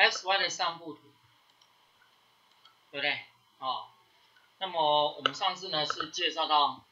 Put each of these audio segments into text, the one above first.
xy 的上部图，对不对？哦，那么我们上次呢是介绍到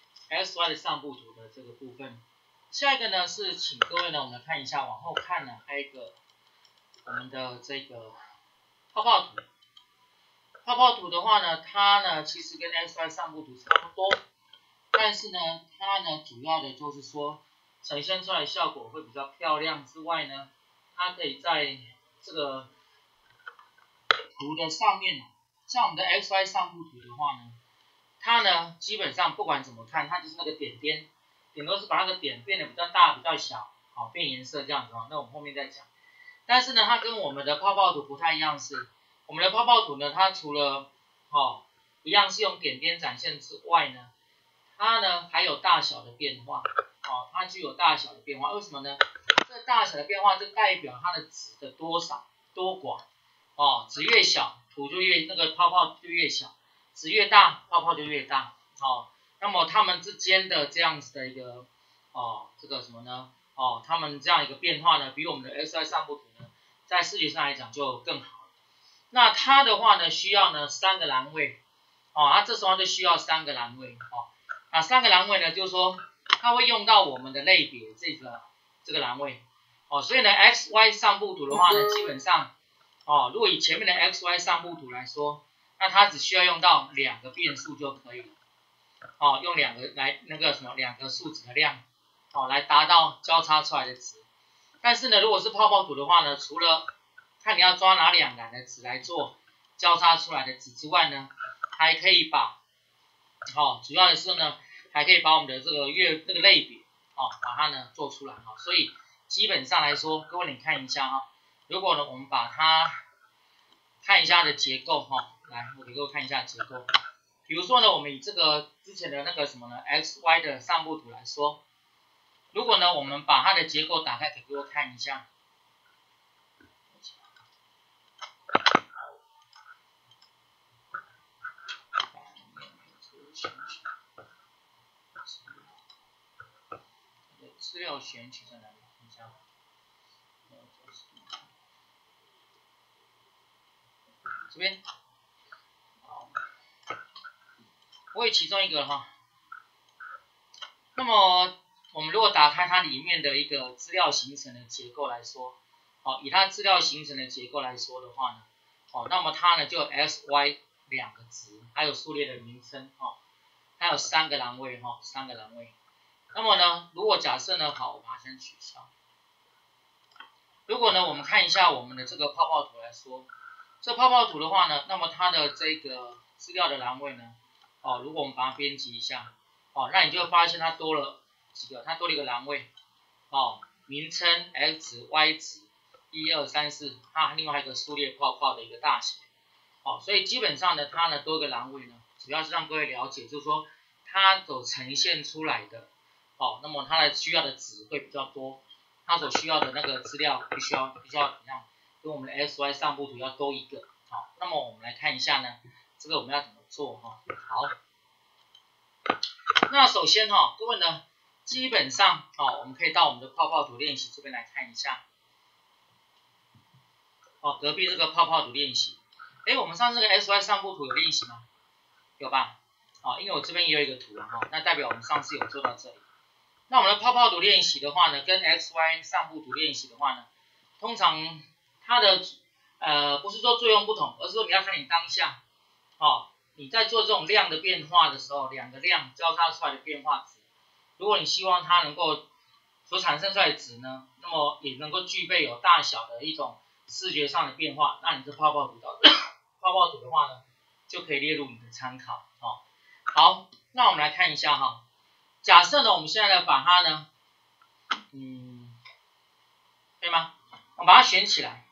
xy 的上部图的这个部分。下一个呢是请各位呢我们看一下往后看呢，还有一个我们的这个泡泡图。泡泡图的话呢，它呢其实跟 xy 上部图差不多，但是呢它呢主要的就是说呈现出来的效果会比较漂亮之外呢，它可以在这个图的上面，像我们的 xy 上部图的话呢，它呢基本上不管怎么看，它就是那个点点，顶多是把那个点变得比较大、比较小，好变颜色这样子哦。那我们后面再讲。但是呢，它跟我们的泡泡图不太一样是，我们的泡泡图呢，它除了一样是用点点展现之外呢，它呢还有大小的变化，它具有大小的变化。为什么呢？这个大小的变化就代表它的值的多少、多寡，值越小，图就越那个泡泡就越小，值越大，泡泡就越大，那么它们之间的这样子的一个这个什么呢？它们这样一个变化呢，比我们的 xy 上部图呢，在视觉上来讲就更好了。那它的话呢，需要呢3个栏位，它这时候就需要3个栏位，那3个栏位呢，就是说它会用到我们的类别这个栏位，所以呢 xy 上部图的话呢，基本上，如果以前面的 xy 上部图来说，那它只需要用到2个变数就可以了，用2个来那个什么2个数值的量。来达到交叉出来的值。但是呢，如果是泡泡图的话呢，除了看你要抓哪2栏的值来做交叉出来的值之外呢，还可以把，主要的是呢，还可以把我们的这个那个类别，把它呢做出来，所以基本上来说，各位你看一下如果呢我们把它看一下它的结构来，我给各位看一下结构。比如说呢，我们以这个之前的那个什么呢 ，xy 的上部图来说。如果呢，我们把它的结构打开给各位看一下，资料选取在哪里？看一下，这边，我有其中一个那么我们如果打开它里面的一个资料形成的结构来说，以它资料形成的结构来说的话呢，那么它呢就有 xy 2个值，还有数列的名称，还有3个栏位，3个栏位。那么呢，如果假设呢，好，我把它先取消。如果呢，我们看一下我们的这个泡泡图来说，这泡泡图的话呢，那么它的这个资料的栏位呢，如果我们把它编辑一下，那你就会发现它多了几个，它多了一个栏位，名称 x 值、y 值，1、2、3、4，它另外还有一个数列泡泡的一个大小，所以基本上呢，它呢多一个栏位呢，主要是让各位了解，就是说它所呈现出来的，那么它的需要的值会比较多，它所需要的那个资料必须要怎么样，跟我们的 xy 上部图要多一个，那么我们来看一下呢，这个我们要怎么做好。那首先各位呢，基本上我们可以到我们的泡泡图练习这边来看一下，隔壁这个泡泡图练习，我们上次这个 xy 上部图有练习吗？有吧？因为我这边也有一个图那代表我们上次有做到这里。那我们的泡泡图练习的话呢，跟 xy 上部图练习的话呢，通常它的不是说作用不同，而是说你要看你当下，你在做这种量的变化的时候，2个量交叉出来的变化值，如果你希望它能够所产生出来的值呢，那么也能够具备有大小的一种视觉上的变化，那你这泡泡图的话呢，就可以列入你的参考。好，那我们来看一下假设呢，我们现在呢把它呢，可以吗？我们把它选起来。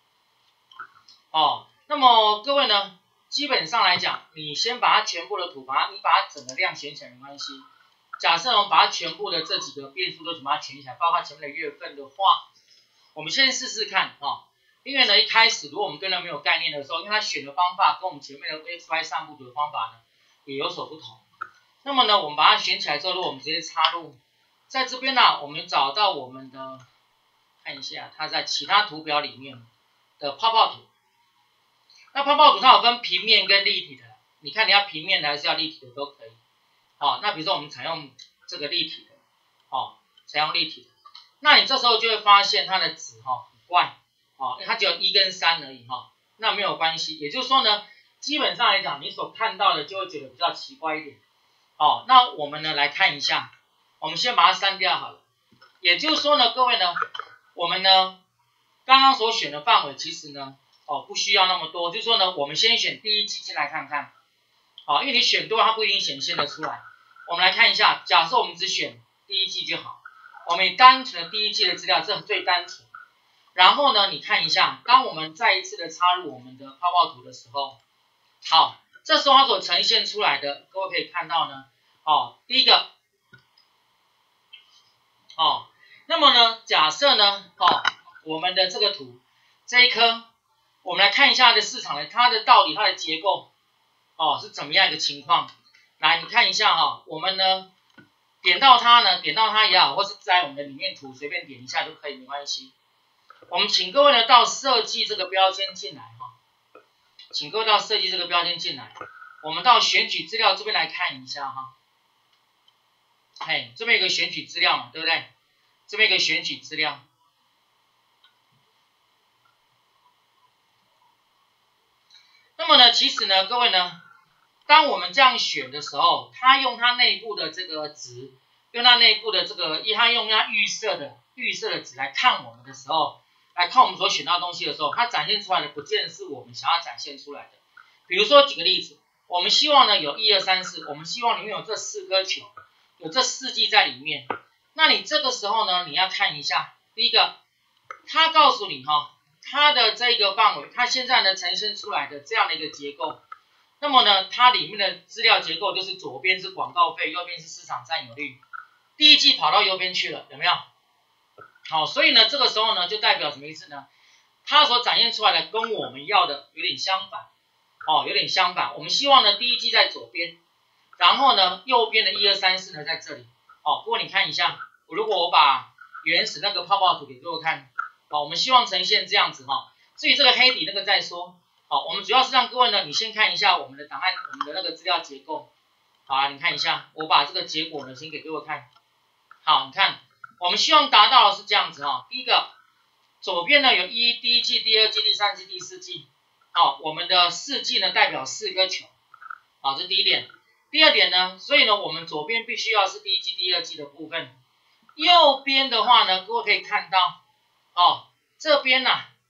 那么各位呢，基本上来讲，你先把它全部的图，你把它整个量选起来没关系。假设我们把它全部的这几个变数都把它选起来，包括前面的月份的话，我们先试试看因为呢一开始如果我们对那没有概念的时候，因为它选的方法跟我们前面的 xy 上部图的方法呢也有所不同。那么呢，我们把它选起来之后，如果我们直接插入，在这边呢，我们找到我们的，看一下它在其他图表里面， 的泡泡图。那泡泡图它有分平面跟立体的，你看你要平面的还是要立体的都可以。那比如说我们采用这个立体的，采用立体的，那你这时候就会发现它的值很怪，因为它只有1跟3而已那没有关系，也就是说呢，基本上来讲，你所看到的就会觉得比较奇怪一点。那我们呢来看一下，我们先把它删掉好了。也就是说呢，各位呢，我们呢刚刚所选的范围其实呢，不需要那么多，就是说呢，我们先选第一季进来看看，因为你选多它不一定显现得出来。我们来看一下，假设我们只选第一季就好，我们以单纯的第一季的资料，这是最单纯。然后呢，你看一下，当我们再一次的插入我们的泡泡图的时候，好，这时候它所呈现出来的，各位可以看到呢，第一个，那么呢，假设呢，我们的这个图这一颗，我们来看一下它的市场的它的结构，是怎么样一个情况？来，你看一下我们呢点到它也好，或是在我们的里面图随便点一下都可以，没关系。我们请各位呢到设计这个标签进来请各位到设计这个标签进来，我们到选取资料这边来看一下这边有个选取资料嘛，对不对？这边有个选取资料。那么呢，其实呢，各位呢，当我们这样选的时候，它用它内部的这个值，用它内部的这个，它用它预设的值来看我们的时候，来看我们所选到的东西的时候，它展现出来的不见得是我们想要展现出来的。比如说举个例子，我们希望呢有1、2、3、4，我们希望里面有这4颗球，有这4季在里面。那你这个时候呢，你要看一下，第一个，它告诉你它的这个范围，它现在呢呈现出来的这样的一个结构。那么呢，它里面的资料结构就是左边是广告费，右边是市场占有率。第一季跑到右边去了，有没有？好，所以呢，这个时候呢，就代表什么意思呢？它所展现出来的跟我们要的有点相反，有点相反。我们希望呢，第一季在左边，然后呢，右边的1、2、3、4呢在这里。不过你看一下，如果我把原始那个泡泡图给各位看，我们希望呈现这样子至于这个黑底那个再说。我们主要是让各位呢，你先看一下我们的档案，我们的那个资料结构。好，你看一下，我把这个结果呢先给各位看。好，你看，我们希望达到的是这样子第一个，左边呢有第一季、第二季、第三季、第四季。我们的4季呢代表4颗球。这是第一点。第二点呢，所以呢，我们左边必须要是第一季、第二季的部分。右边的话呢，各位可以看到，这边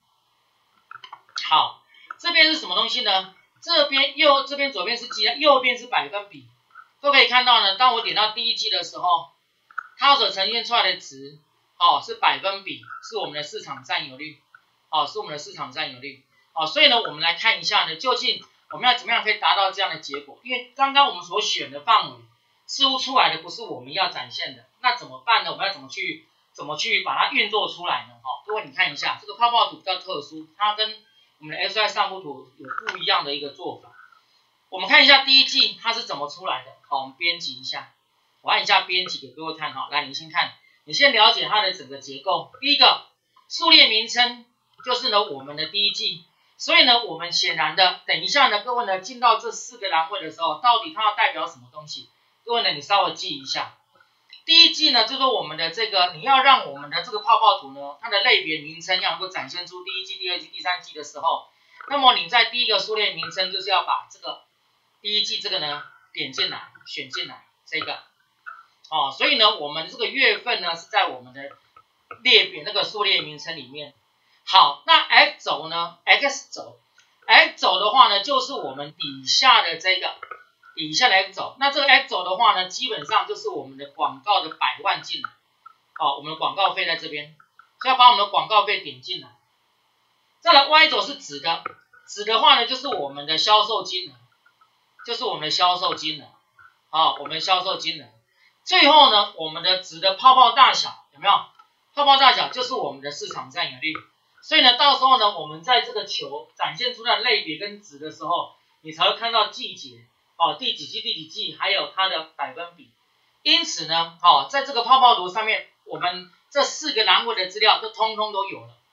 好，这边是什么东西呢？这边左边是季，右边是百分比。各位可以看到呢，当我点到第一季的时候，它所呈现出来的值，是百分比，是我们的市场占有率，是我们的市场占有率。所以呢，我们来看一下呢，究竟我们要怎么样可以达到这样的结果？因为刚刚我们所选的范围，似乎出来的不是我们要展现的，那怎么办呢？我们要怎么去把它运作出来呢？各位你看一下，这个泡泡图比较特殊，它跟我们的 XY 上部图有不一样的一个做法。我们看一下第一季它是怎么出来的。我们编辑一下，我按一下编辑给各位看来，你先看，你先了解它的整个结构。第一个，数列名称就是呢我们的第一季。所以呢，我们显然的，等一下呢，各位呢进到这4个栏位的时候，到底它要代表什么东西？各位呢，你稍微记一下。第一季呢，就是我们的这个，你要让我们的这个泡泡图呢，它的类别名称要能够展现出第一季、第二季、第三季的时候，那么你在第一个数列名称就是要把这个第一季这个呢点进来，选进来这个。所以呢，我们这个月份呢是在我们的列表那个数列名称里面。好，那 X 轴呢 ？X 轴的话呢，就是我们底下的这个X 轴。那这个 X 轴的话呢，基本上就是我们的广告的100万进来。我们的广告费在这边，所以要把我们的广告费点进来。再来 Y 轴是值的，值的话呢，就是我们的销售金额，我们的销售金额。最后呢，我们的值的泡泡大小有没有？泡泡大小就是我们的市场占有率。所以呢，到时候呢，我们在这个球展现出来的类别跟值的时候，你才会看到季节，第几季，还有它的百分比。因此呢，在这个泡泡图上面，我们这4个栏位的资料都通通都有了。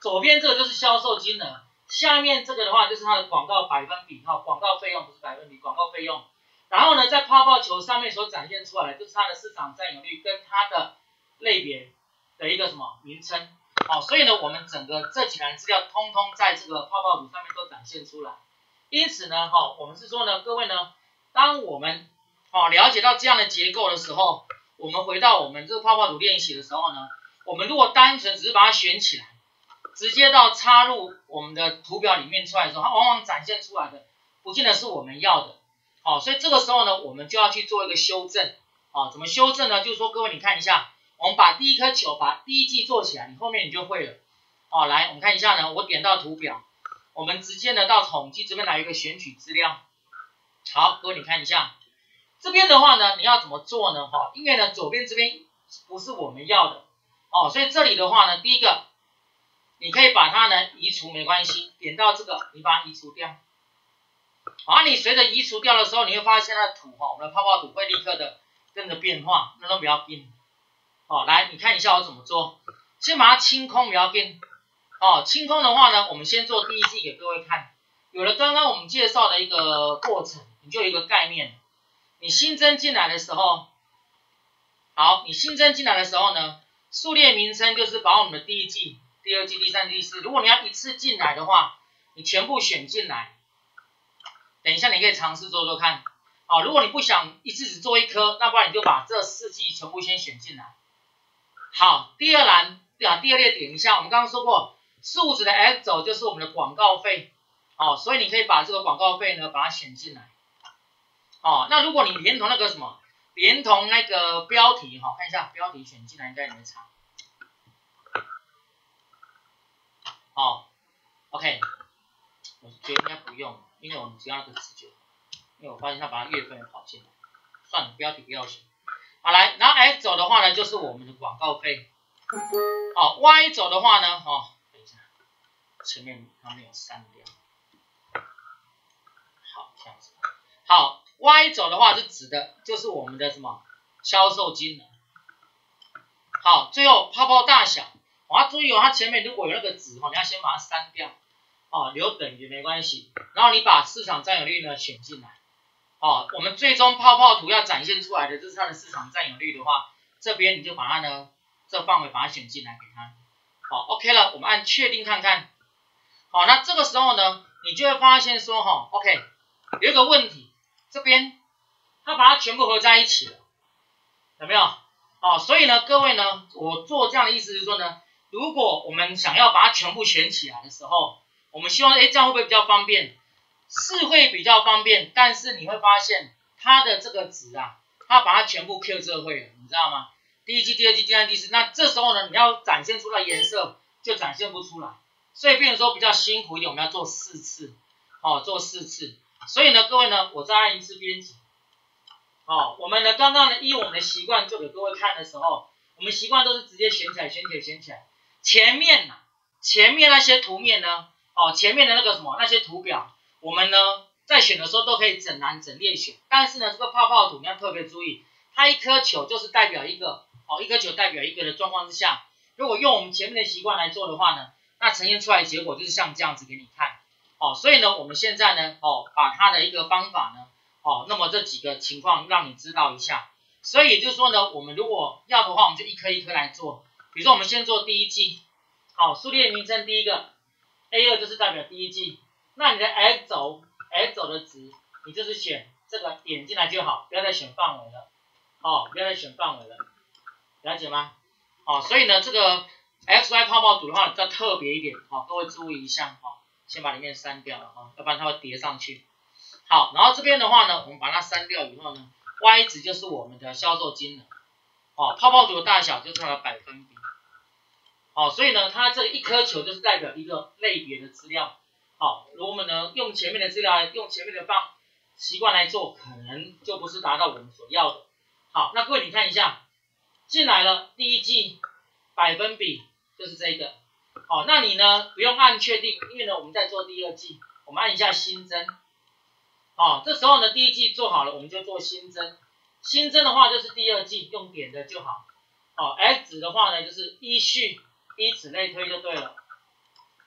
左边这个就是销售金额，下面这个的话就是它的广告百分比，广告费用不是百分比，广告费用。然后呢，在泡泡球上面所展现出来的就是它的市场占有率跟它的类别的一个什么名称。所以呢，我们整个这几栏资料通通在这个泡泡图上面都展现出来。因此呢，我们是说呢，各位呢，当我们了解到这样的结构的时候，我们回到我们这个泡泡图练习的时候呢，我们如果单纯只是把它选起来，直接到插入我们的图表里面出来的时候，它往往展现出来的不见得是我们要的。所以这个时候呢，我们就要去做一个修正。怎么修正呢？就是说，各位你看一下，我们把第一颗球，把第一季做起来，你后面你就会了。来，我们看一下呢，我点到图表，我们直接呢到统计这边来一个选取资料。好，各位你看一下，这边的话呢，你要怎么做呢？因为呢左边这边不是我们要的，所以这里的话呢，第一个，你可以把它呢移除没关系，点到这个，你把它移除掉。你随着移除掉的时候，你会发现它的图我们的泡泡图会立刻的跟着变化，那都不要紧。来，你看一下我怎么做，先把它清空，不要紧。清空的话呢，我们先做第一季给各位看。有了刚刚我们介绍的一个过程，你就有一个概念。你新增进来的时候，你新增进来的时候呢，数列名称就是把我们的第一季、第二季、第三季、第四，如果你要一次进来的话，你全部选进来。等一下你可以尝试做做看。如果你不想一次只做一颗，那不然你就把这4季全部先选进来。好，第二栏，第二列点一下，我们刚刚说过，数值的 X 轴就是我们的广告费，所以你可以把这个广告费呢把它选进来。那如果你连同那个什么，连同那个标题，看一下标题选进来应该也没差。OK， 我觉得应该不用，因为我们只要那个字就好，因为我发现它把它月份也跑进来，算了，标题不要选。好，来，然后 X 轴的话呢，就是我们的广告费。Y 轴的话呢，等一下，前面它没有删掉。好，这样子。好 ，Y 轴的话是指的就是我们的什么销售金额。好，最后泡泡大小，要注意它前面如果有那个值你要先把它删掉。留等于没关系，然后你把市场占有率呢选进来。我们最终泡泡图要展现出来的就是它的市场占有率的话，这边你就把它呢这范围把它选进来给它。OK 了，我们按确定看看。那这个时候呢，你就会发现说OK 有一个问题，这边它把它全部合在一起了，有没有？所以呢，各位呢，我做这样的意思是说呢，如果我们想要把它全部选起来的时候，我们希望这样会不会比较方便？是会比较方便，但是你会发现它的这个值它把它全部 Q 这会了，你知道吗？第一季、第二季、第三季、第四，那这时候呢，你要展现出来颜色就展现不出来，所以变成说比较辛苦一点，我们要做4次，做4次。所以呢，各位呢，我再按一次编辑。我们呢刚刚呢依我们的习惯做给各位看的时候，我们习惯都是直接选起来，选起来。前面那些图面呢，前面的那个什么那些图表，我们呢在选的时候都可以整栏整列选，但是呢这个泡泡图你要特别注意，它一颗球就是代表一个，一颗球代表一个的状况之下，如果用我们前面的习惯来做的话呢，那呈现出来的结果就是像这样子给你看。所以呢我们现在呢把它的一个方法呢那么这几个情况让你知道一下。所以也就是说呢，我们如果要的话，我们就一颗一颗来做。比如说我们先做第一季，数列名称第一个 A2 就是代表第一季，那你的 X 轴的值，你就是选这个点进来就好，不要再选范围了，不要再选范围了，了解吗？所以呢这个 XY 泡泡图的话要特别一点，各位注意一下，先把里面删掉了，要不然它会叠上去。好，然后这边的话呢，我们把它删掉以后呢 ，Y 值就是我们的销售金额，泡泡图的大小就是它的百分比。所以呢，它这一颗球就是代表一个类别的资料。如果我们呢用前面的资料，用前面的习惯来做，可能就不是达到我们所要的。好，那各位你看一下，进来了第一季百分比就是这个。那你呢不用按确定，因为呢我们在做第二季，我们按一下新增。这时候呢第一季做好了，我们就做新增。新增的话就是第二季，用点的就好。X 值的话呢就是依序依此类推就对了。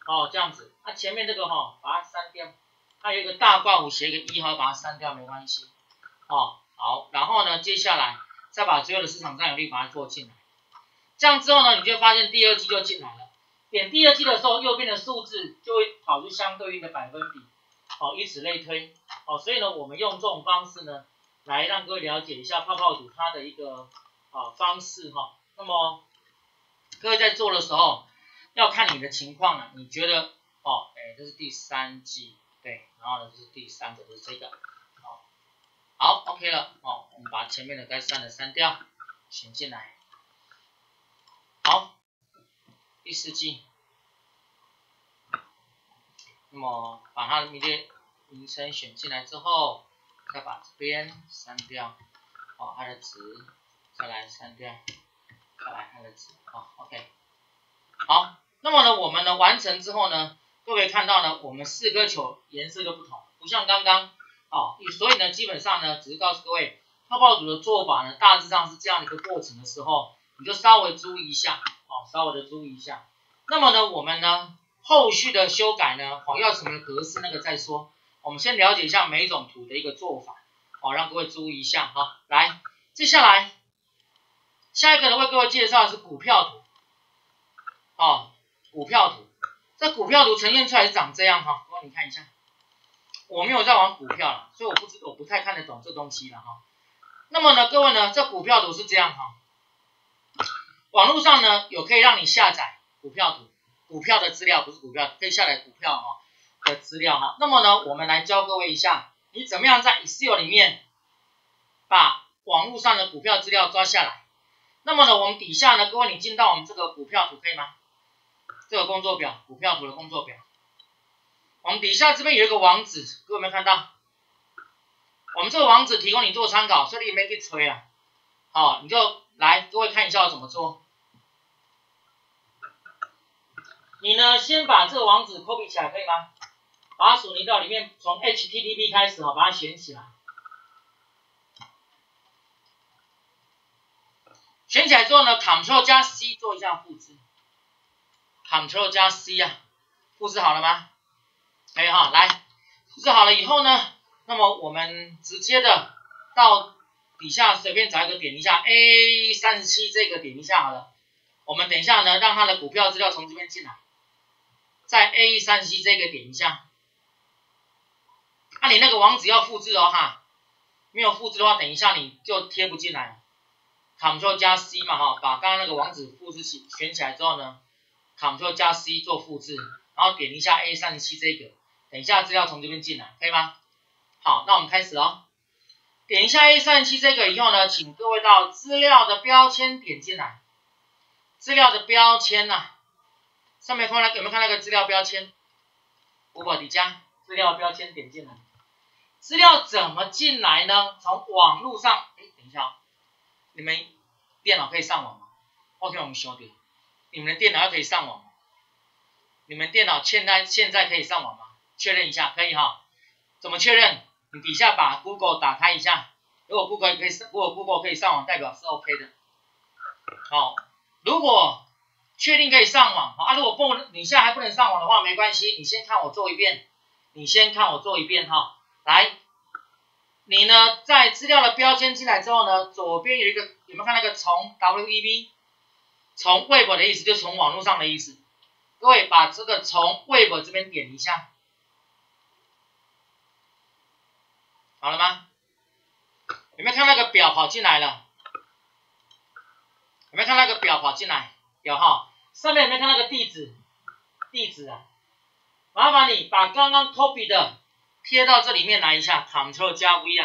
哦，这样子，那前面这个把它删掉，它有一个大括弧写一个1号，把它删掉没关系。哦，好，然后呢，接下来再把所有的市场占有率把它做进来，这样之后呢，你就发现第二季就进来了。点第二季的时候，右边的数字就会跑出相对应的百分比，以此类推。所以呢，我们用这种方式呢，来让各位了解一下泡泡图它的一个方式那么各位在做的时候，要看你的情况了。你觉得这是第3季，对，然后呢，这是第3个，就是这个。好 ，OK 了我们把前面的该删的删掉，选进来。好，第4季，那么把它的名称选进来之后，再把这边删掉，它的值，再来删掉，再来它的值，OK。好，那么呢，我们呢完成之后呢，各位看到呢，我们4颗球颜色就不同，不像刚刚所以呢，基本上呢，只是告诉各位，泡泡组的做法呢，大致上是这样的一个过程的时候，你就稍微注意一下，稍微的注意一下。那么呢，我们呢，后续的修改呢，要什么格式那个再说，我们先了解一下每一种图的一个做法，让各位注意一下来，接下来下一个呢，为各位介绍的是股票图，股票图，这股票图呈现出来是长这样各位你看一下。我没有在玩股票了，所以我不太看得懂这东西了那么呢，各位呢，这股票图是这样网络上呢有可以让你下载股票图，股票的资料不是股票，可以下载股票的资料那么呢，我们来教各位一下，你怎么样在 Excel 里面把网络上的股票资料抓下来。那么呢，我们底下呢，各位你进到我们这个股票图可以吗？这个工作表，股票图的工作表。我们底下这边有一个网址，各位有没有看到？我们这个网址提供你做参考，所以你没去吹啊。你就来，各位看一下要怎么做。你呢，先把这个网址 copy 起来，可以吗？把它锁定到里面，从 HTTP 开始把它选起来。选起来之后呢 ，Ctrl 加 C 做一下复制。Ctrl 加 C 复制好了吗？可以来，复制好了以后呢，那么我们直接的到底下随便找一个点一下 A37 这个点一下好了。我们等一下呢，让它的股票资料从这边进来，在 A37 这个点一下。你那个网址要复制没有复制的话，等一下你就贴不进来。Ctrl 加 C 嘛把刚刚那个网址复制选起来之后呢 ，Ctrl 加 C 做复制，然后点一下 A37 这个。等一下资料从这边进来，可以吗？好，那我们开始点一下 A37 这个以后呢，请各位到资料的标签点进来。资料的标签上面有没有看那个资料标签？五宝底加资料标签点进来。资料怎么进来呢？从网络上，等一下你们电脑可以上网吗 ？OK， 我们兄弟，你们的电脑要可以上网吗？你们电脑现在可以上网吗？确认一下，可以怎么确认？你底下把 Google 打开一下，如果 Google 可以上网，代表是 OK 的。如果确定可以上网如果你现在还不能上网的话，没关系，你先看我做一遍。来，你呢在资料的标签进来之后呢，左边有没有看那个从 WEB？ 从 Web 的意思就是从网络上的意思。各位把这个从 Web 这边点一下。好了吗？有没有看那个表跑进来了？有没有看那个表跑进来？有上面有没有看那个地址？麻烦你把刚刚 copy 的贴到这里面来一下 ，Ctrl 加 V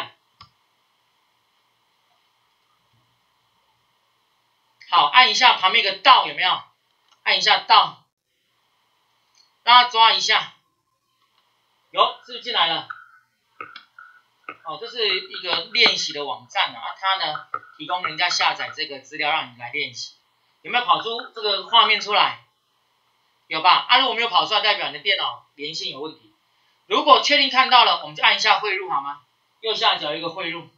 好，按一下旁边一个到有没有？按一下到，让它抓一下。有，是不是进来了？这是一个练习的网站它呢提供人家下载这个资料让你来练习。有没有跑出这个画面出来？有吧？如果没有跑出来，代表你的电脑连线有问题。如果确定看到了，我们就按一下汇入好吗？右下角有一个汇入。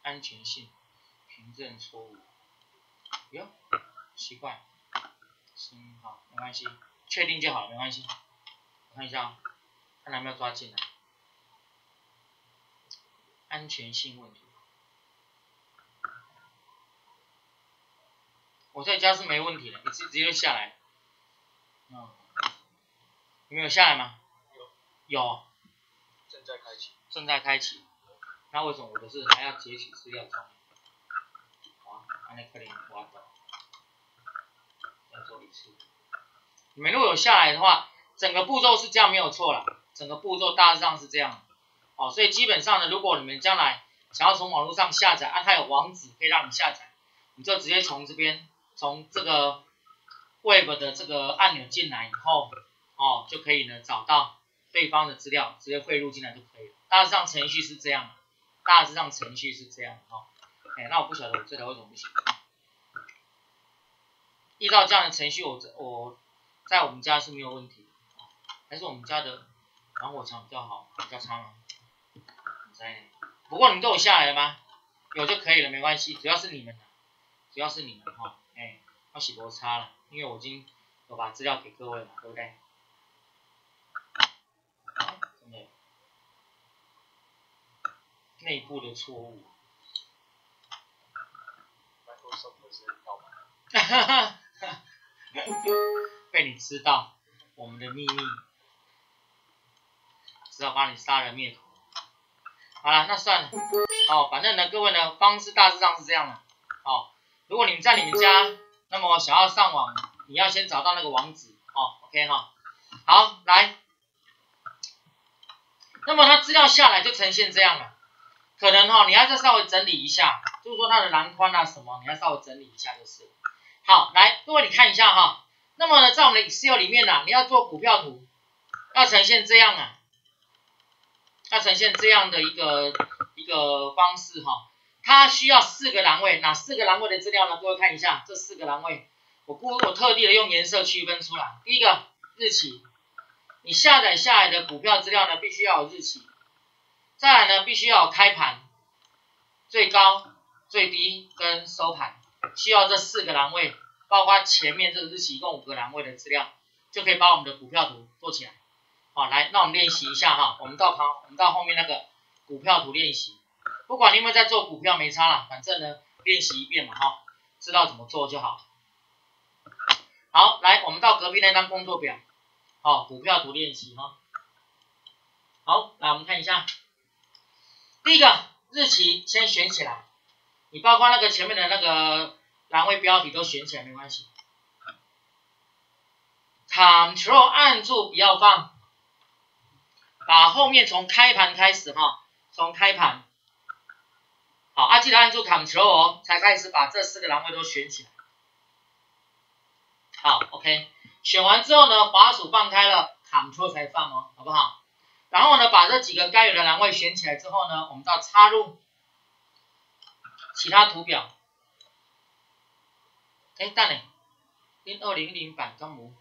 安全性凭证错误。哟，奇怪，好，没关系，确定就好，没关系。我看一下，看有没有抓进来。安全性问题。我在家是没问题的，直接下来。有没有下来吗？有。 正在开启。 正在开启。那为什么我的是还要截取资料窗？好，那可能我再做一次。你们如果有下来的话，整个步骤是这样没有错啦，整个步骤大致上是这样。所以基本上呢，如果你们将来想要从网络上下载，它有网址可以让你下载，你就直接从这边，从这个 Web 的这个按钮进来以后，就可以呢找到对方的资料，直接汇入进来就可以了。大致上程序是这样的，那我不晓得我这条为什么不行。依照这样的程序，我在我们家是没有问题的，还是我们家的防火墙比较好，比较长吗？不过你们都有下来了吗？有就可以了，没关系，主要是你们哈，要洗多差了，因为我已经有把资料给各位了，对不对？真的内部的错误。被你知道我们的秘密，只好把你杀人灭口。好了，那算了。反正呢，各位呢，方式大致上是这样的。如果你们在你们家，那么想要上网，你要先找到那个网址。OK 哈。好，来。那么它资料下来就呈现这样了。可能你要再稍微整理一下，就是说它的栏宽啊什么，你要稍微整理一下就是。好，来，各位你看一下哈。那么呢，在我们的 Excel 里面呢，你要做股票图，要呈现这样啊。要呈现这样的一个方式哈，它需要4个栏位，哪4个栏位的资料呢？各位看一下这4个栏位，我特地的用颜色区分出来。第一个日期，你下载下来的股票资料呢，必须要有日期。再来呢，必须要有开盘、最高、最低跟收盘，需要这4个栏位，包括前面这个日期，一共5个栏位的资料，就可以把我们的股票图做起来。好，来，那我们练习一下哈，我们到后面那个股票图练习，不管你有没有在做股票没差啦，反正呢练习一遍嘛哈，知道怎么做就好。好，来，我们到隔壁那张工作表，股票图练习哈。好，来我们看一下，第一个日期先选起来，你包括那个前面的那个栏位标题都选起来没关系。Ctrl 按住不要放。把后面从开盘开始哈，从开盘，好，记得按住 Ctrl 才开始把这4个栏位都选起来。好 ，OK， 选完之后呢，滑鼠放开了 ，Ctrl 才放哦，好不好？然后呢，把这几个该有的栏位选起来之后呢，我们到插入其他图表。等下，2010版刚无，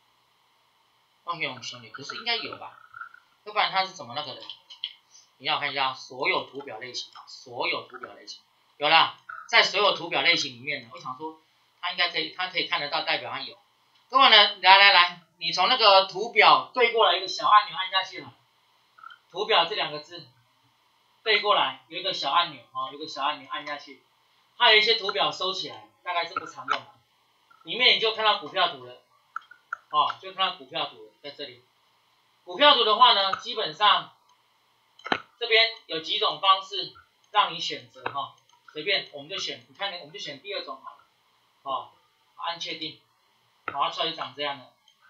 可是应该有吧？要不然它是怎么那个的？你要看一下所有图表类型啊，所有图表类型有啦，在所有图表类型里面呢，我想说它应该可以，它可以看得到，代表它有。各位呢，来，你从那个图表对过来一个小按钮按下去了，图表这2个字对过来有一个小按钮有个小按钮按下去，还有一些图表收起来，大概是不常用的，里面你就看到股票图了，就看到股票图了，在这里。股票图的话呢，基本上这边有几种方式让你选择哈，随便我们就选，你看我们就选第2种好了，按确定，它出来就长这样的。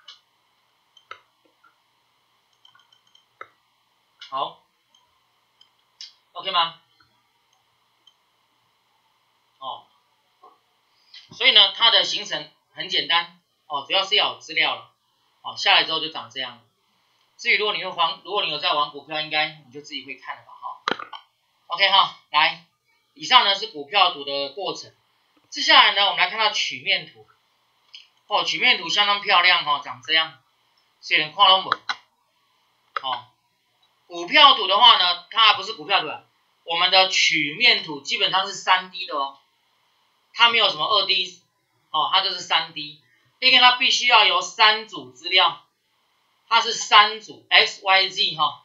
好 ，OK 吗？所以呢，它的形成很简单主要是要有资料了，下来之后就长这样了。至于如果你有在玩股票，应该你就自己会看了吧，OK 哈，来，以上呢是股票图的过程，接下来呢我们来看到曲面图，曲面图相当漂亮长这样，虽然看都没，股票图的话呢，它不是股票图， 我们的曲面图基本上是 3D 的哦，它没有什么2D 哦，它就是 3D， 因为它必须要有3组资料，它是3组 XYZ 哈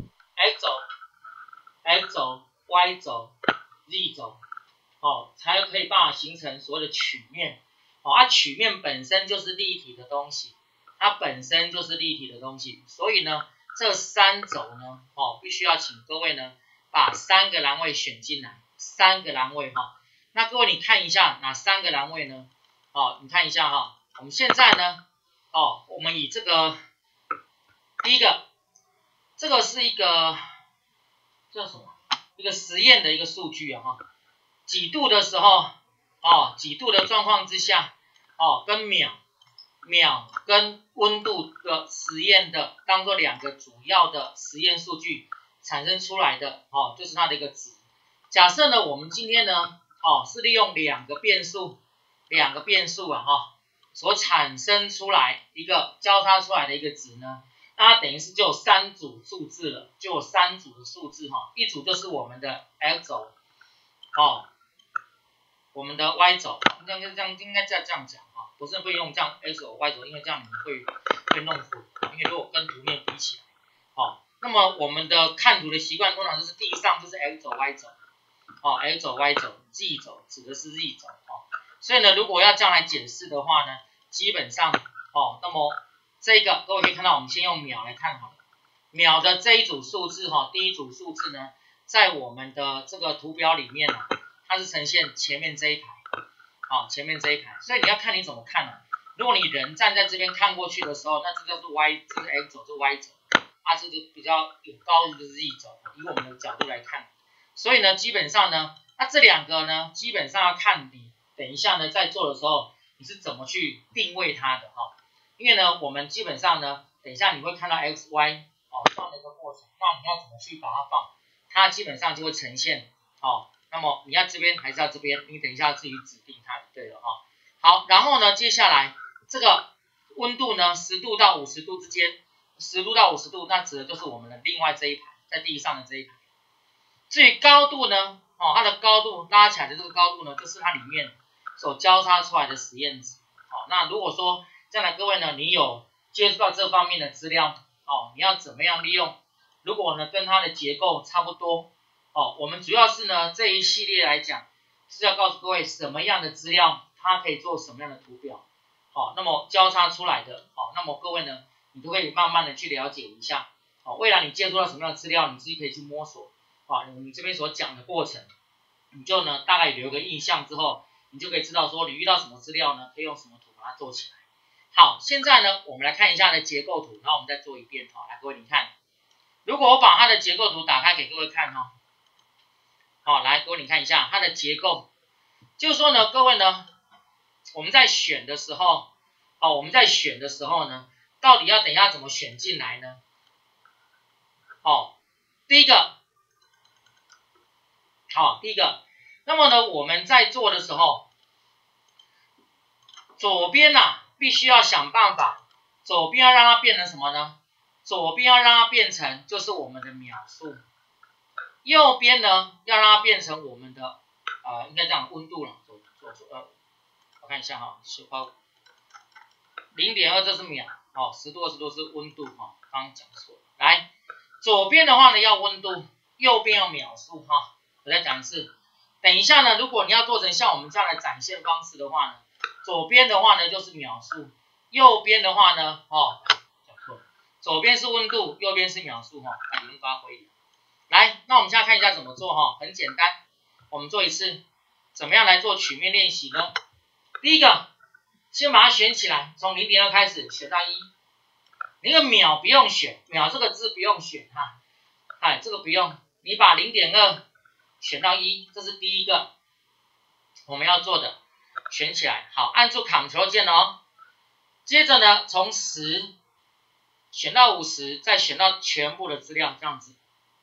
，X 轴、Y 轴、Z 轴，哦，才可以办法形成所谓的曲面，哦，曲面本身就是立体的东西，它本身就是立体的东西，所以呢，这3轴呢，哦，必须要请各位呢，把3个栏位选进来，3个栏位哈，那各位你看一下哪3个栏位呢？哦，你看一下哈，我们现在呢，哦，我们以这个第一个，这个是一个叫什么？一个实验的一个数据啊哈，几度的时候，哦，几度的状况之下，哦，跟秒跟温度的实验的当做2个主要的实验数据产生出来的，哦，就是它的一个值。假设呢，我们今天呢，哦，是利用2个变数啊哈，所产生出来一个交叉出来的一个值呢，那它等于是就有3组数字了，就有3组的数字哈，一组就是我们的 X 轴，哦，我们的 Y 轴，应该这样讲啊，不是会用这样 X 轴 Y 轴，因为这样你们会弄混，因为如果跟图面比起来，哦，那么我们的看图的习惯通常就是地上就是 X 轴 Y 轴，哦 X 轴 Y 轴 Z 轴指的是 Z 轴哦，所以呢，如果要这样来解释的话呢，基本上哦，那么这个各位可以看到，我们先用秒来看好了，秒的这一组数字哈，第一组数字呢，在我们的这个图表里面呢，它是呈现前面这一排，好，前面这一排，所以你要看你怎么看啊。如果你人站在这边看过去的时候，那这叫做 Y， 这是 X 轴，这是 Y 轴，这个比较有高度的 Z 轴，以我们的角度来看，所以呢，基本上呢，那这2个呢，基本上要看你等一下呢在做的时候，你是怎么去定位它的哈。因为呢，我们基本上呢，等一下你会看到 XY 哦放的一个过程，那你要怎么去把它放，它基本上就会呈现哦。那么你要这边还是要这边，你等一下要自己指定它就对了哈。好，然后呢，接下来这个温度呢，10度到50度之间，10度到50度，那指的就是我们的另外这一排，在地上的这一排。至于高度呢，哦，它的高度拉起来的这个高度呢，就是它里面所交叉出来的实验值。好，那如果说将来各位呢，你有接触到这方面的资料，哦，你要怎么样利用？如果呢跟它的结构差不多，哦，我们主要是呢这一系列来讲，是要告诉各位什么样的资料它可以做什么样的图表，好，那么交叉出来的，好，那么各位呢，你都可以慢慢的去了解一下，好，未来你接触到什么样的资料，你自己可以去摸索，啊，你这边所讲的过程，你就呢大概留个印象之后，你就可以知道说你遇到什么资料呢，可以用什么图把它做起来。好，现在呢，我们来看一下它的结构图，然后我们再做一遍，好，来各位你看，如果我把它的结构图打开给各位看哈，好，来各位你看一下它的结构，就是说呢，各位呢，我们在选的时候，呢，到底要等一下怎么选进来呢？哦，第一个，那么呢，我们在做的时候，左边必须要想办法，左边要让它变成什么呢？左边要让它变成就是我们的秒数，右边呢要让它变成我们的应该这样温度了，我看一下哈，0.2这是秒，哦，10度20度是温度哈，刚刚讲错了。来，左边的话呢要温度，右边要秒数哈。我再讲一次，等一下呢，如果你要做成像我们这样的展现方式的话呢，左边的话呢就是秒数，右边的话呢，讲错了，左边是温度，右边是秒数哈，看你们发挥。来，那我们现在看一下怎么做哈，很简单，我们做一次，怎么样来做曲面练习呢？第一个，先把它选起来，从0.2开始选到1，那个秒不用选，秒这个字不用选哈，这个不用，你把0.2选到1，这是第一个我们要做的，选起来，好，按住 Ctrl 键哦。接着呢，从10选到50，再选到全部的资料，这样子。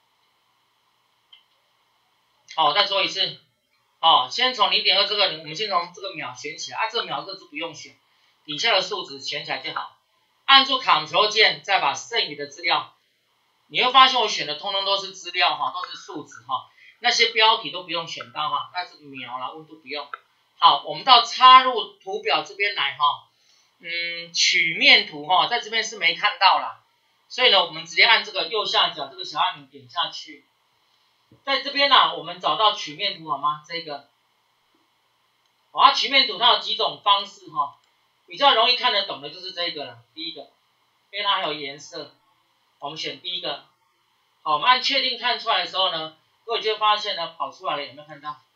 好，再做一次。先从0.2这个，我们先从这个秒选起来，这个秒这个字不用选，底下的数值选起来就好。按住 Ctrl 键，再把剩余的资料，你会发现我选的通通都是资料哈，都是数值哈。 那些标题都不用选到哈，但是秒啦温度不用。好，我们到插入图表这边来哈，曲面图哈，在这边是没看到啦，所以呢，我们直接按这个右下角这个小按钮点下去，在这边呢，我们找到曲面图好吗？这个，曲面图它有几种方式哈，比较容易看得懂的就是这个了，第一个，因为它还有颜色，我们选第一个。好，我们按确定看出来的时候呢，各位就会发现呢，跑出来了，有没有看到？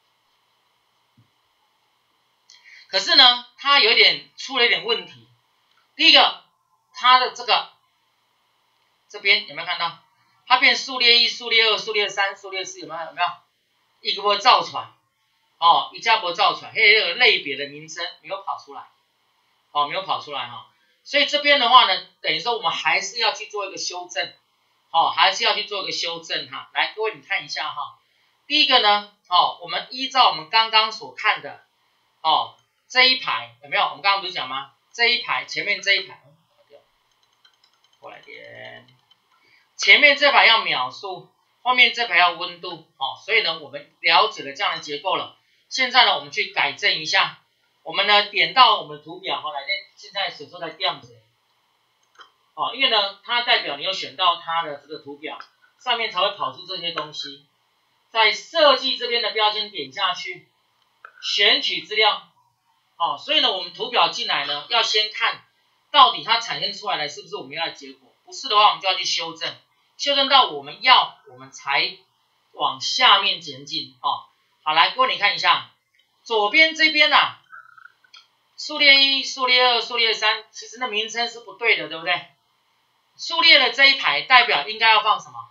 可是呢，它出了一点问题。第一个，它的这边有没有看到？它变数列1、数列2、数列3、数列4，有没有？一个没造出来，一家没造出来，还有类别的名称没有跑出来，没有跑出来哈。所以这边的话呢，等于说我们还是要去做一个修正，还是要去做一个修正哈。来，各位你看一下哈，第一个呢，我们依照我们刚刚所看的，这一排有没有？我们刚刚不是讲吗？这一排前面这一排，过来点，前面这排要秒数，后面这排要温度，所以呢，我们了解了这样的结构了。现在呢，我们去改正一下，我们呢点到我们的图表，来，现在手术在这样子，因为呢，它代表你有选到它的这个图表，上面才会跑出这些东西。在设计这边的标签点下去，选取资料。所以呢，我们图表进来呢，要先看到底它产生出来的是不是我们要的结果，不是的话，我们就要去修正，修正到我们要，我们才往下面前进。好，来，各位你看一下，左边这边呐，数列1、数列2、数列3，其实那名称是不对的，对不对？数列的这一排代表应该要放什么？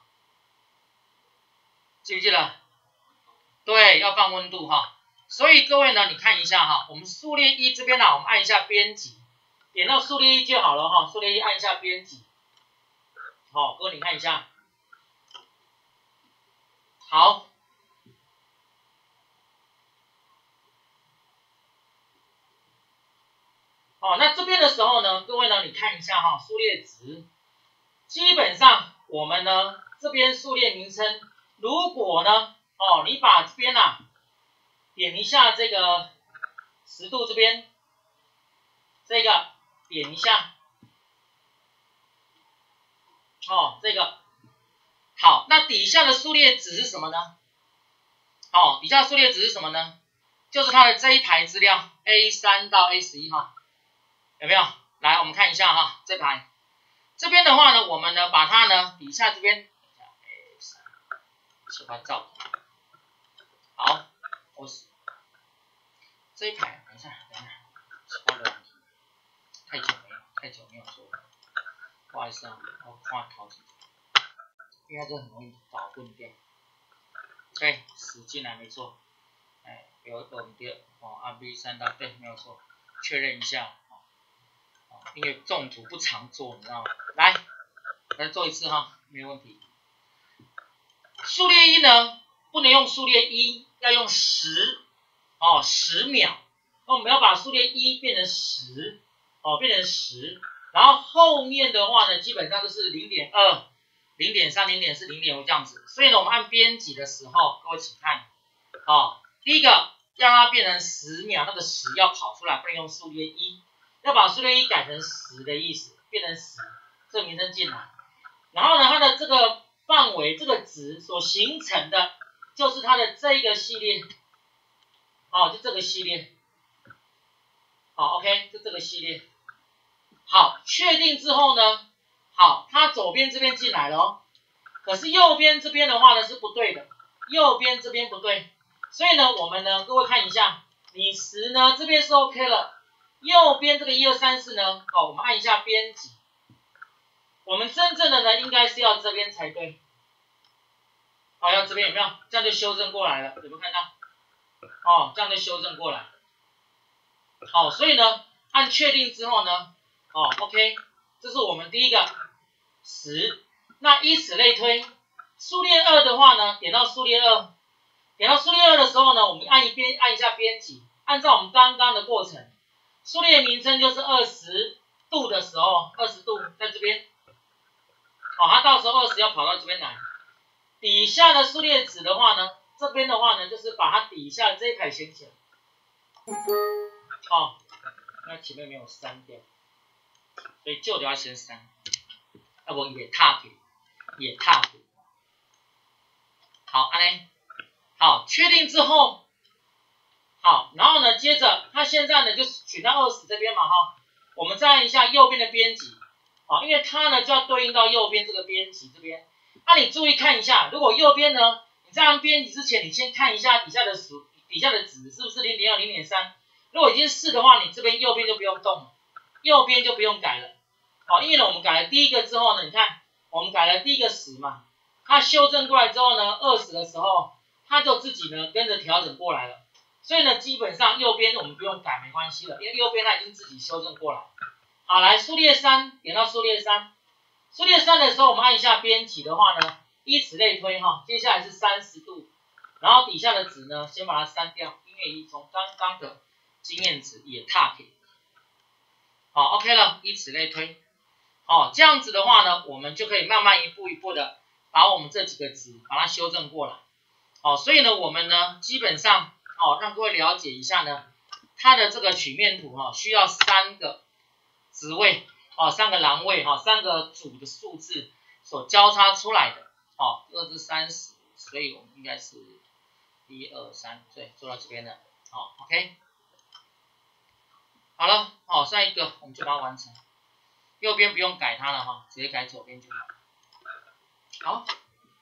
记不记得？对，要放温度哈。所以各位呢，你看一下哈，我们数列1这边呢，我们按一下编辑，点到数列1就好了哈。数列1按一下编辑，好，各位你看一下，好，那这边的时候呢，各位呢，你看一下哈，数列值，基本上我们呢这边数列名称，如果呢，你把这边点一下这个10度这边，这个点一下，这个好，那底下的数列值是什么呢？底下数列值是什么呢？就是它的这一排资料 A3 到 A11 哈，有没有？来，我们看一下哈，这排这边的话呢，我们呢把它呢底下这边 A3 喜欢照，好，这一排，等一下，喜欢的问题，太久没有做了，不好意思啊，我看好几条，因为这很容易搞混掉。对，使进来没错，有稳掉按 B3 到对，没有错，确认一下因为重图不常做，你知道吗？来做一次哈，没有问题。数列1呢，不能用数列1，要用10秒。那我们要把数列1变成10，变成10，然后后面的话呢，基本上都是 0.2、0.3、0.4、0.5这样子。所以呢，我们按编辑的时候，各位请看，第一个让它变成10秒，那个10要跑出来，不能用数列1，要把数列1改成10的意思，变成10，这个名称进来。然后呢，它的这个范围这个值所形成的，就是它的这一个系列，就这个系列，好 ，OK， 就这个系列。好，确定之后呢，好，它左边这边进来了哦，可是右边这边的话呢是不对的，右边这边不对，所以呢，我们呢，各位看一下，你10呢这边是 OK 了，右边这个1、2、3、4呢，我们按一下编辑，我们真正的呢应该是要这边才对，要这边有没有？这样就修正过来了，有没有看到？这样就修正过来。好，所以呢，按确定之后呢，OK， 这是我们第一个10。那以此类推，数列2的话呢，点到数列2，点到数列2的时候呢，我们按一下编辑，按照我们刚刚的过程，数列名称就是20度的时候，20度在这边，它到时候20要跑到这边来。底下的数列值的话呢， 这边的话呢，就是把它底下这一排掀起来。好，那前面没有删掉，所以旧的要先删。要不也踏给，也踏给。好，安呢？好，确定之后，好，然后呢，接着它现在呢就取到20这边嘛哈，我们再按一下右边的编辑，好，因为它呢就要对应到右边这个编辑这边。那你注意看一下，如果右边呢，你在按编辑之前，你先看一下底下的值是不是0.2、0.3。如果已经是的话，你这边右边就不用动了，右边就不用改了。好，因为呢我们改了第一个之后呢，你看我们改了第一个10嘛，它修正过来之后呢，20的时候，它就自己呢跟着调整过来了。所以呢，基本上右边我们不用改，没关系了，因为右边它已经自己修正过来。好，来数列3，点到数列3。数列3的时候，我们按一下编辑的话呢，以此类推哈。接下来是30度，然后底下的值呢，先把它删掉，因为已从刚刚的经验值也踏平。好 ，OK 了，以此类推。好，这样子的话呢，我们就可以慢慢一步一步的把我们这几个值把它修正过来。好，所以呢，我们呢基本上让各位了解一下呢，它的这个曲面图需要3个值位3个栏位3个组的数字所交叉出来的这是30，所以我们应该是1、2、3，对，做到这边了。好 ，OK， 好了，下一个我们就把它完成。右边不用改它了直接改左边就好。好。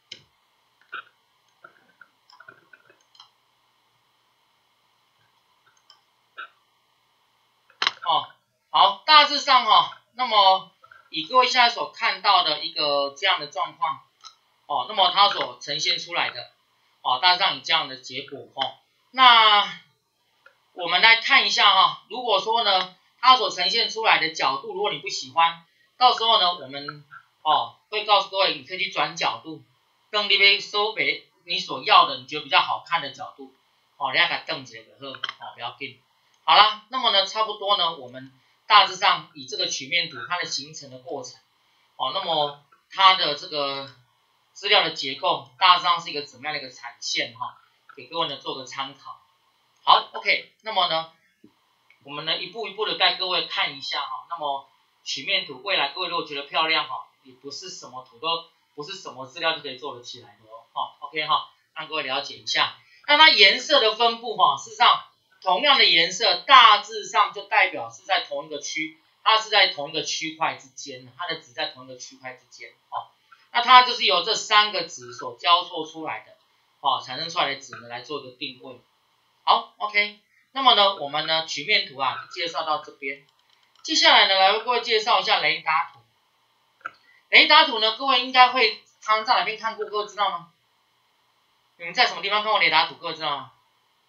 好，大致上那么以各位现在所看到的一个这样的状况那么它所呈现出来的大致上以这样的结果那我们来看一下如果说呢它所呈现出来的角度，如果你不喜欢，到时候呢我们会告诉各位，你可以去转角度，跟那边收回你所要的，你觉得比较好看的角度你要给瞪起来就好不要紧。好啦，那么呢差不多呢，我们大致上以这个曲面图它的形成的过程那么它的这个资料的结构大致上是一个怎么样的一个产线给各位呢做个参考。好 ，OK， 那么呢我们呢一步一步的带各位看一下那么曲面图未来各位如果觉得漂亮也不是什么图都不是什么资料就可以做得起来的OK 让各位了解一下。那它颜色的分布事实上同样的颜色大致上就代表是在同一个区，它是在同一个区块之间，它的值在同一个区块之间那它就是由这3个值所交错出来的产生出来的值呢来做一个定位。好 OK， 那么呢我们呢曲面图介绍到这边，接下来呢来为各位介绍一下雷达图。雷达图呢各位应该会常常在哪边看过，各位知道吗？你们在什么地方看过雷达图，各位知道吗？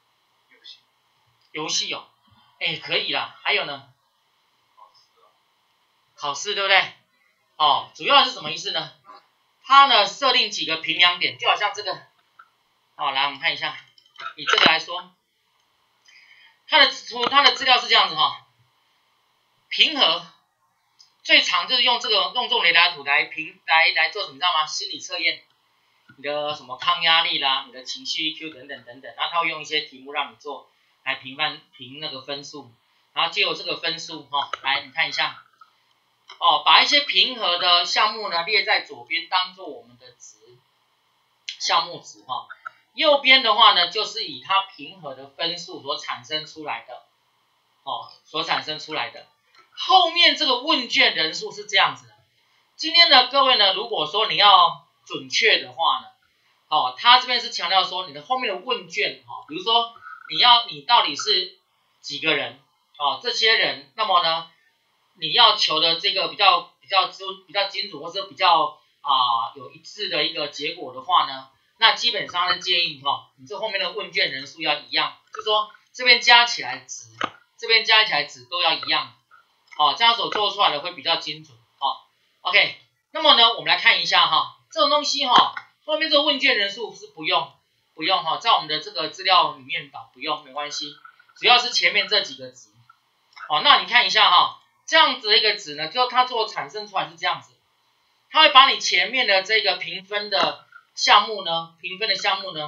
游戏可以啦，还有呢？考试对不对？主要是什么意思呢？它呢设定几个评量点，就好像这个来我们看一下，以这个来说，它的资料是这样子平和最常就是用这种雷达图来做什么，你知道吗？心理测验，你的什么抗压力啦，你的情绪 EQ 等等等等，然后它会用一些题目让你做来评那个分数，然后借由这个分数来你看一下把一些平和的项目呢列在左边当做我们的值项目值右边的话呢就是以它平和的分数所产生出来的后面这个问卷人数是这样子的。今天呢各位呢如果说你要准确的话呢它这边是强调说你的后面的问卷比如说你到底是几个人这些人，那么呢你要求的这个比较精准，或者比较有一致的一个结果的话呢，那基本上是建议你这后面的问卷人数要一样，就是说这边加起来值，这边加起来值都要一样这样所做出来的会比较精准OK， 那么呢我们来看一下这种东西后面这个问卷人数是不用在我们的这个资料里面不用没关系，主要是前面这几个值那你看一下这样子的一个值呢，就它产生出来是这样子，它会把你前面的这个评分的项目呢，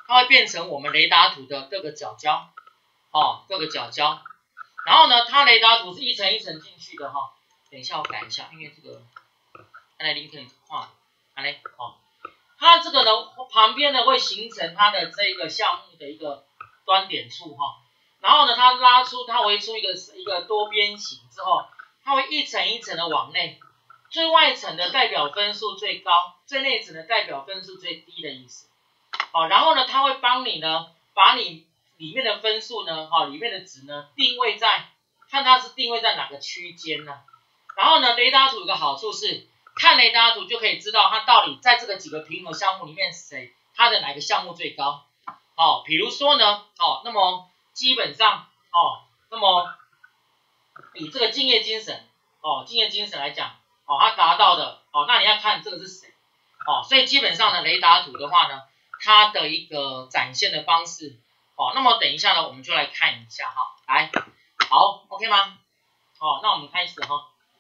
它会变成我们雷达图的各个角胶，各个角胶。然后呢，它雷达图是一层一层进去的哈。等一下我改一下，因为这个，来林肯画，来它这个呢旁边呢会形成它的这个项目的一个端点处哈。然后呢，它围出一个多边形之后，它会一层一层的往内。最外层的代表分数最高，最内层的代表分数最低的意思。然后呢，它会帮你呢，把你里面的分数呢，里面的值呢，看它是定位在哪个区间呢？然后呢，雷达图有个好处是，看雷达图就可以知道它到底在这个几个平衡项目里面它的哪个项目最高。比如说呢，那么基本上，那么以这个敬业精神来讲。它达到的那你要看这个是谁所以基本上呢，雷达图的话呢，它的一个展现的方式那么等一下呢，我们就来看一下来，好 ，OK 吗？那我们开始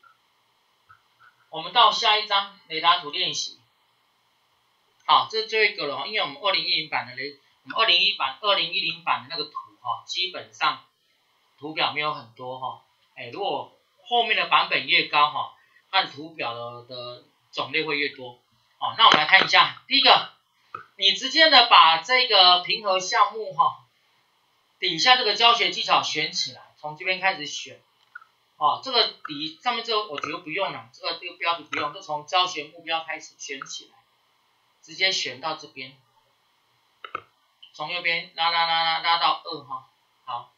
我们到下一章雷达图练习。好，这是最后一个了因为我们2010版的2010版的那个图基本上图表没有很多如果后面的版本越高它的图表的种类会越多。那我们来看一下，第一个，你直接的把这个平衡项目底下这个教学技巧选起来，从这边开始选。这个上面这个我觉得不用了，这个标题不用，就从教学目标开始选起来，直接选到这边，从右边拉到2好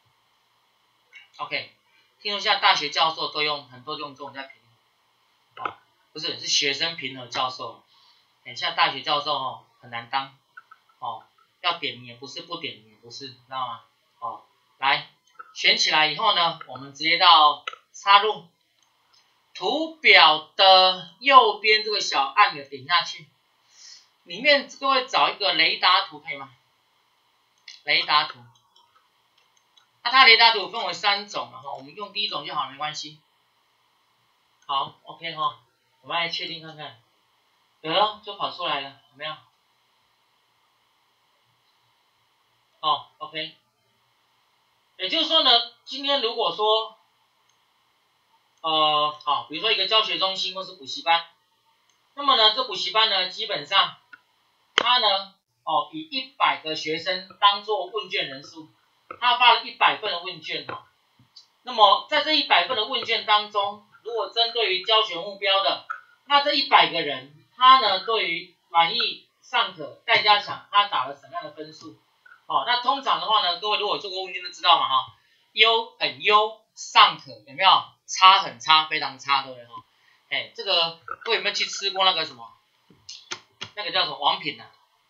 ，OK。听说现在大学教授很多用这种在平衡，不是学生平衡教授。现在大学教授很难当，要点名也不是，不点名也不是，知道吗？来选起来以后呢，我们直接到插入图表的右边这个小按钮点下去，里面各位找一个雷达图可以吗？雷达图。它雷达图分为3种我们用第一种就好，没关系。好 ，OK 我们来确定看看，有了就跑出来了，有没有？OK。也就是说呢，今天如果说，比如说一个教学中心或是补习班，那么呢，这补习班呢，基本上它呢，以100个学生当做问卷人数。他发了100份的问卷那么在这100份的问卷当中，如果针对于教学目标的，那这100个人，他呢对于满意、尚可、待加强，他打了什么样的分数？那通常的话呢，各位如果做过问卷都知道嘛优很优，尚可有没有？差很差，非常差，对不对这个各位有没有去吃过那个什么？那个叫什么王品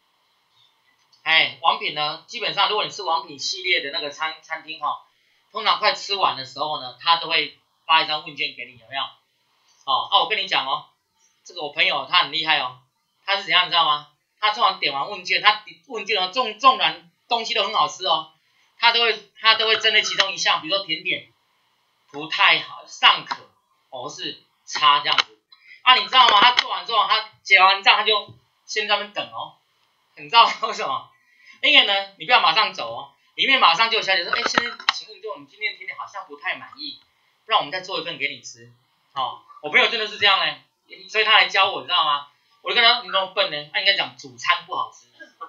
王品呢，基本上如果你是王品系列的那个餐厅通常快吃完的时候呢，他都会发一张问卷给你，有没有？我跟你讲这个我朋友他很厉害他是怎样你知道吗？他通常点完问卷，他问卷纵然东西都很好吃他都会针对其中一项，比如说甜点不太好，尚可或是差这样子。你知道吗？他做完之后，他结完账他就先在那边等你知道为什么？因为呢，你不要马上走里面马上就有小姐说，先生，请问你今天的甜点好像不太满意，不然我们再做一份给你吃。我朋友真的是这样所以他来教我，知道吗？我就跟他，你那么笨呢？他应该讲主餐不好吃，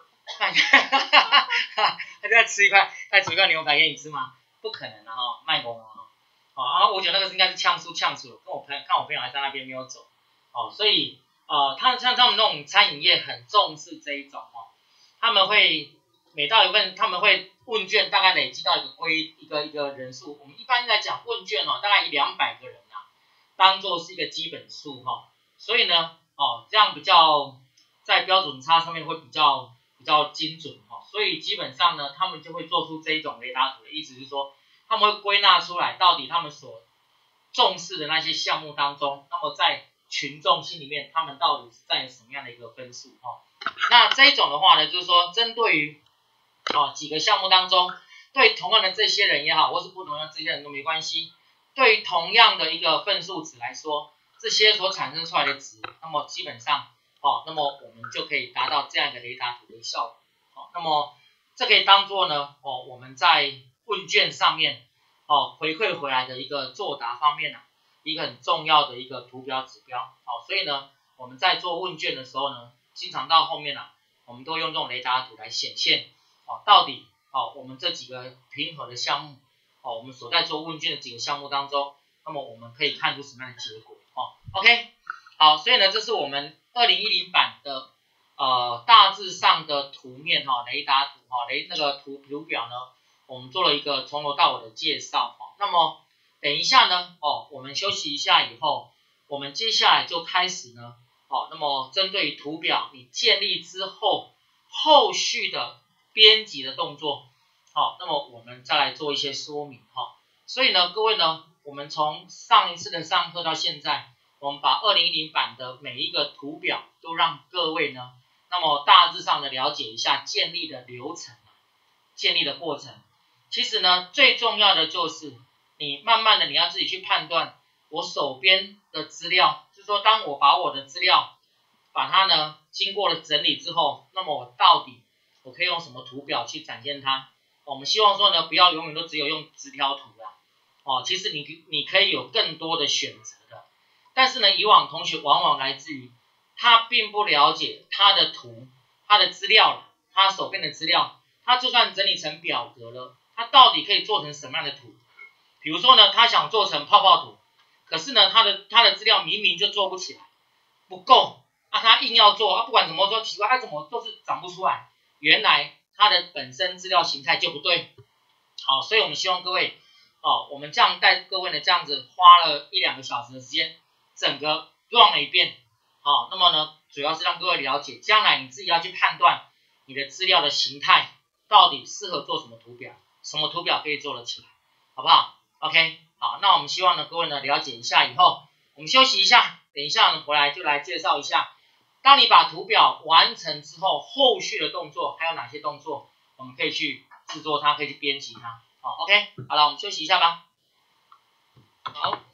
他就在吃一块，再煮一块牛排给你吃吗？不可能卖公我觉得那个应该是呛出，看我朋友还在那边没有走所以像他们那种餐饮业很重视这一种他们会每到一份，他们会问卷大概累积到一个人数。我们一般来讲问卷大概以200个人当做是一个基本数所以呢这样比较在标准差上面会比较精准所以基本上呢，他们就会做出这一种雷达图的意思是说，他们会归纳出来到底他们所重视的那些项目当中，那么在群众心里面，他们到底是占什么样的一个分数那这一种的话呢，就是说针对于几个项目当中，对同样的这些人也好，或是不同的这些人都没关系，对于同样的一个分数值来说，这些所产生出来的值，那么基本上那么我们就可以达到这样一个雷达图的效果好，那么这可以当做呢我们在问卷上面回馈回来的一个作答方面一个很重要的一个图表指标。所以呢我们在做问卷的时候呢，经常到后面我们都用这种雷达图来显现到底我们这几个平衡的项目我们所在做问卷的几个项目当中，那么我们可以看出什么样的结果OK， 好，所以呢这是我们2010版的大致上的图面雷达图那个图表呢，我们做了一个从头到尾的介绍那么等一下呢我们休息一下以后，我们接下来就开始呢那么针对于图表你建立之后后续的编辑的动作那么我们再来做一些说明所以呢各位呢，我们从上一次的上课到现在，我们把2010版的每一个图表都让各位呢那么大致上的了解一下建立的流程建立的过程。其实呢最重要的就是你慢慢的你要自己去判断我手边的资料，就是说当我把我的资料把它呢经过了整理之后，那么我到底我可以用什么图表去展现它我们希望说呢不要永远都只有用直条图其实你可以有更多的选择的，但是呢以往同学往往来自于他并不了解他的图他的资料他手边的资料，他就算整理成表格了，他到底可以做成什么样的图。比如说呢他想做成泡泡图，可是呢他的资料明明就做不起来不够他硬要做不管怎么做奇怪他怎么都是长不出来，原来他的本身资料形态就不对好，所以我们希望各位我们这样带各位呢这样子花了1-2个小时的时间整个 run 了一遍那么呢主要是让各位了解将来你自己要去判断你的资料的形态到底适合做什么图表，什么图表可以做得起来，好不好 OK， 好，那我们希望呢各位呢了解一下以后，我们休息一下，等一下呢回来就来介绍一下当你把图表完成之后后续的动作还有哪些动作我们可以去制作它，可以去编辑它OK， 好了，我们休息一下吧。好。